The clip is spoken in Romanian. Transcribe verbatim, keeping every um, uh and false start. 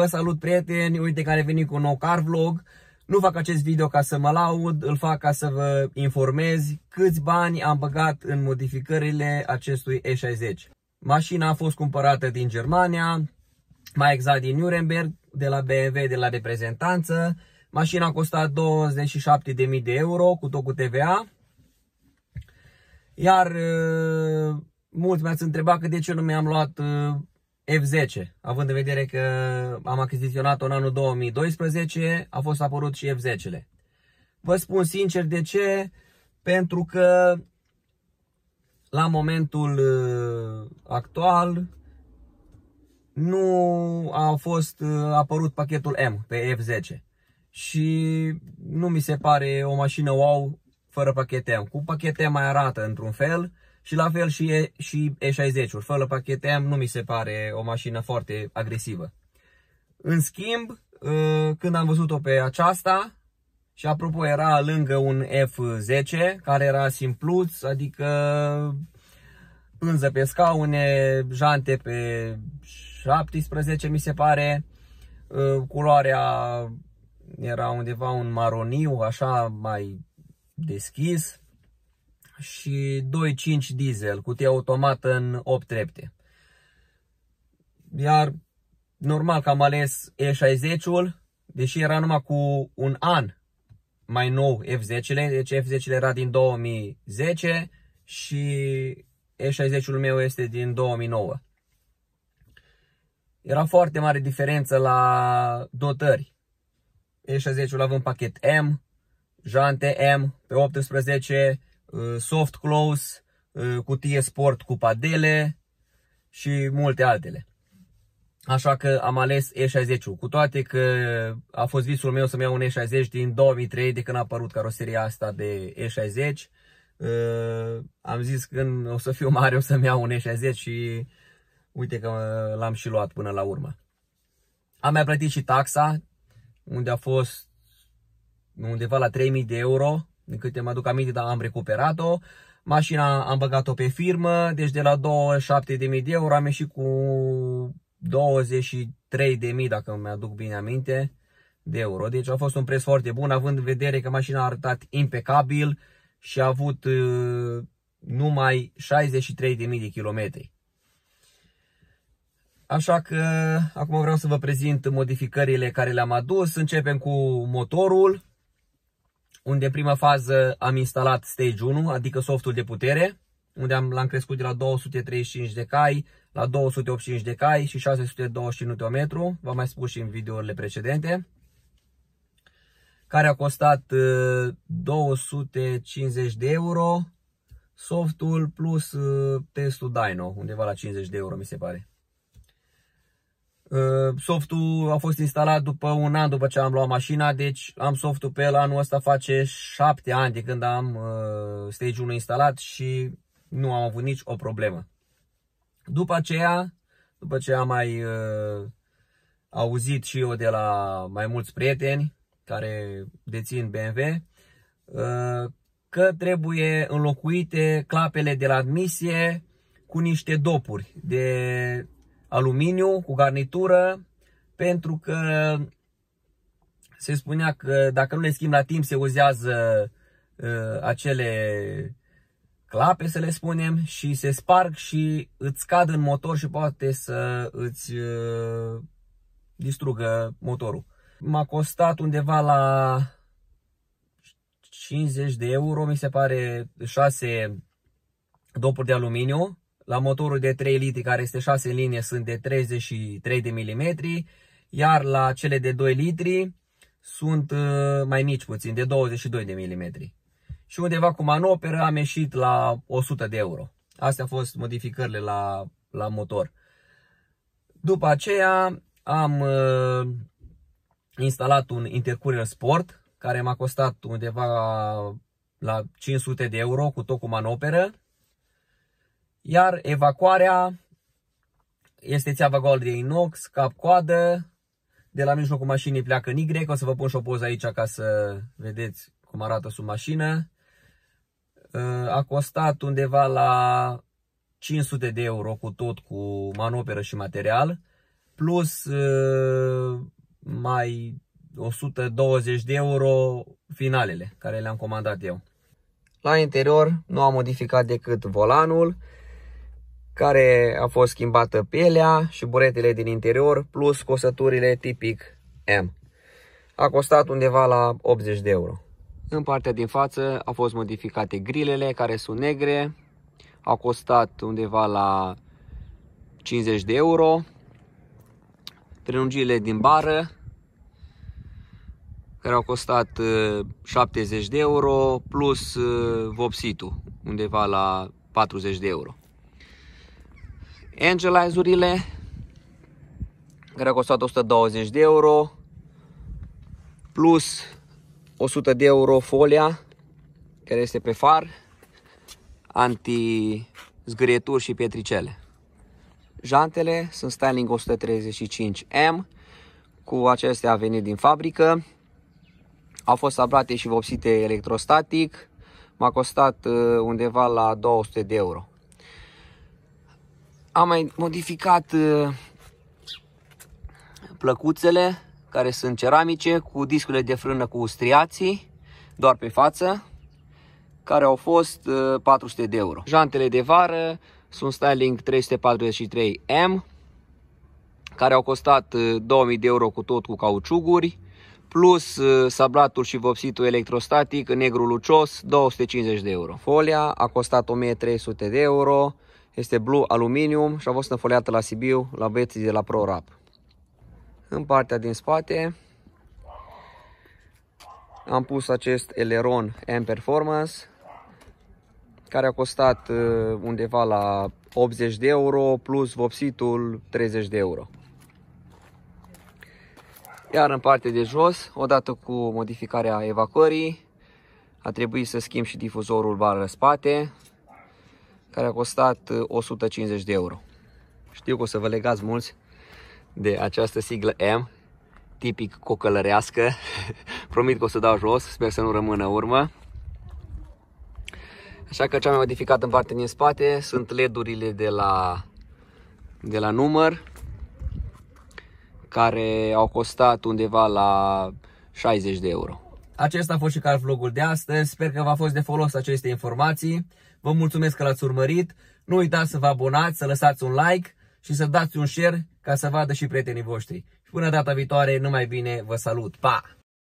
Vă salut, prieteni, uite că am revenit cu un nou car vlog. Nu fac acest video ca să mă laud, îl fac ca să vă informez câți bani am băgat în modificările acestui E șaizeci. Mașina a fost cumpărată din Germania, mai exact din Nuremberg, de la B M W, de la reprezentanță. Mașina a costat douăzeci și șapte de mii de euro, cu tot cu T V A. Iar uh, mulți mi-ați întrebat că de ce nu mi-am luat uh, F zece, având în vedere că am achiziționat-o în anul două mii doisprezece, a fost apărut și F zece-le. Vă spun sincer de ce, pentru că la momentul actual nu a fost apărut pachetul M pe F zece și nu mi se pare o mașină wow fără pachet M. Cu pachet M mai arată într-un fel. Și la fel și, e, și E șaizeci-ul, fără pachet M, nu mi se pare o mașină foarte agresivă. În schimb, când am văzut-o pe aceasta, și apropo era lângă un F zece, care era simpluț, adică pânză pe scaune, jante pe șaptesprezece mi se pare, culoarea era undeva un maroniu, așa mai deschis, și doi virgulă cinci diesel, cutie automată în opt trepte. Iar normal că am ales E șaizeci-ul, deși era numai cu un an mai nou F zece-le, deci F zece-le era din două mii zece și E șaizeci-ul meu este din două mii nouă. Era foarte mare diferență la dotări. E șaizeci-ul având pachet M, jante M pe optsprezece, soft close, cutie sport cu padele și multe altele. Așa că am ales E șaizeci-ul, cu toate că a fost visul meu să-mi iau un E șaizeci din două mii trei, de când a apărut caroseria asta de E șaizeci. Am zis că când o să fiu mare o să-mi iau un E șaizeci și uite că l-am și luat până la urmă. Am mai plătit și taxa, unde a fost undeva la trei mii de euro. Din câte mă aduc aminte, dar am recuperat-o. Mașina am băgat-o pe firmă, deci de la douăzeci și șapte de mii de euro am ieșit cu douăzeci și trei de mii, dacă mi-aduc bine aminte, de euro. Deci a fost un preț foarte bun, având în vedere că mașina a arătat impecabil și a avut uh, numai șaizeci și trei de mii de kilometri. Așa că acum vreau să vă prezint modificările care le-am adus. Începem cu motorul, unde în prima fază am instalat Stage unu, adică softul de putere, unde l-am crescut de la două sute treizeci și cinci de cai la două sute optzeci și cinci de cai și șase sute douăzeci Nm, v-am mai spus și în videourile precedente, care a costat două sute cincizeci de euro, softul plus testul dyno, undeva la cincizeci de euro mi se pare. Softul a fost instalat după un an după ce am luat mașina, deci am softul pe el. Anul ăsta face șapte ani de când am uh, Stage unu instalat și nu am avut nici o problemă. După aceea, după ce am mai uh, auzit și eu de la mai mulți prieteni care dețin B M W, uh, că trebuie înlocuite clapele de la admisie cu niște dopuri de aluminiu cu garnitură, pentru că se spunea că dacă nu le schimbi la timp se uzează uh, acele clape, să le spunem, și se sparg și îți scad în motor și poate să îți uh, distrugă motorul. M-a costat undeva la cincizeci de euro, mi se pare, șase dopuri de aluminiu. La motorul de trei litri, care este șase în linie, sunt de treizeci și trei de milimetri, iar la cele de doi litri sunt mai mici puțin, de douăzeci și doi de milimetri. Și undeva cu manoperă am ieșit la o sută de euro. Astea au fost modificările la, la motor. După aceea am uh, instalat un intercooler sport, care m-a costat undeva la cinci sute de euro, cu tot cu manoperă. Iar evacuarea este țeava goală de inox, cap-coadă. De la mijlocul mașinii pleacă în Y. O să vă pun și o poză aici ca să vedeți cum arată sub mașină. A costat undeva la cinci sute de euro cu tot, cu manoperă și material. plus uh, mai o sută douăzeci de euro finalele care le-am comandat eu. La interior nu am modificat decât volanul, care a fost schimbată pielea și buretele din interior, plus cosăturile tipic M. A costat undeva la optzeci de euro. În partea din față au fost modificate grilele, care sunt negre. Au costat undeva la cincizeci de euro. Prelungirile din bară, care au costat șaptezeci de euro, plus vopsitul, undeva la patruzeci de euro. Angelize-urile, care au costat o sută douăzeci de euro, plus o sută de euro folia, care este pe far, anti-zgârieturi și pietricele. Jantele sunt Styling o sută treizeci și cinci M, cu acestea a venit din fabrică. Au fost sablate și vopsite electrostatic, m-a costat undeva la două sute de euro. Am mai modificat plăcuțele, care sunt ceramice, cu discurile de frână cu striații, doar pe față, care au fost patru sute de euro. Jantele de vară sunt Styling trei sute patruzeci și trei M, care au costat două mii de euro cu tot cu cauciuguri, plus sablatul și vopsitul electrostatic în negru lucios, două sute cincizeci de euro. Folia a costat o mie trei sute de euro, este blue aluminium și a fost înfoliată la Sibiu la băieții de la ProWrap. În partea din spate am pus acest eleron M Performance, care a costat undeva la optzeci de euro, plus vopsitul treizeci de euro. Iar în partea de jos, odată cu modificarea evacuării, a trebuit să schimb și difuzorul bară spate, care a costat o sută cincizeci de euro. Știu că o să vă legați mulți de această siglă M, tipic cocălărească. Promit că o să dau jos, sper să nu rămână urmă. Așa că ce am mai modificat în partea din spate sunt L E D-urile de la, de la număr, care au costat undeva la șaizeci de euro. Acesta a fost și car vlogul de astăzi. Sper că v-a fost de folos aceste informații. Vă mulțumesc că l-ați urmărit. Nu uitați să vă abonați, să lăsați un like și să dați un share ca să vadă și prietenii voștri. Și până data viitoare, numai bine, vă salut! Pa!